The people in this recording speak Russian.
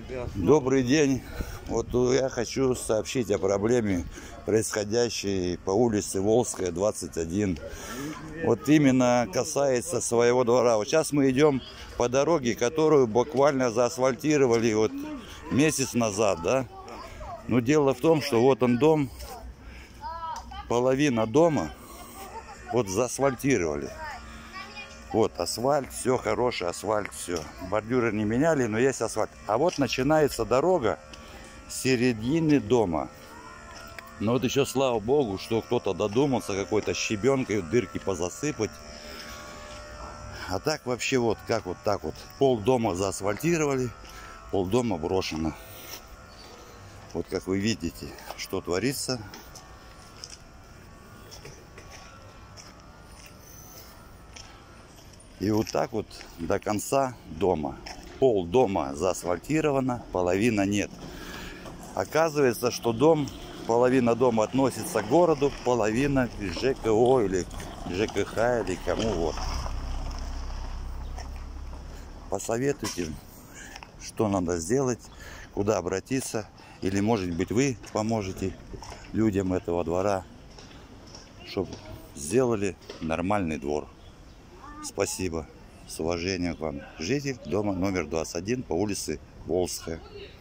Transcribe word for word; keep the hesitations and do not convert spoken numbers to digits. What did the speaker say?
Добрый день. Вот я хочу сообщить о проблеме, происходящей по улице Волжская, двадцать один. Вот именно касается своего двора. Вот сейчас мы идем по дороге, которую буквально заасфальтировали вот месяц назад, да. Но дело в том, что вот он дом, половина дома вот заасфальтировали. Вот асфальт, все хороший, асфальт, все. Бордюры не меняли, но есть асфальт. А вот начинается дорога с середины дома. Но вот еще слава богу, что кто-то додумался какой-то щебенкой дырки позасыпать. А так вообще вот как вот так вот. Пол дома заасфальтировали, пол дома брошено. Вот как вы видите, что творится. И вот так вот до конца дома. Пол дома заасфальтировано, половина нет. Оказывается, что дом, половина дома относится к городу, половина к ЖКО или ЖКХ или кому вот. Посоветуйте, что надо сделать, куда обратиться. Или может быть вы поможете людям этого двора, чтобы сделали нормальный двор. Спасибо. С уважением к вам. Житель дома номер двадцать один по улице Волжская.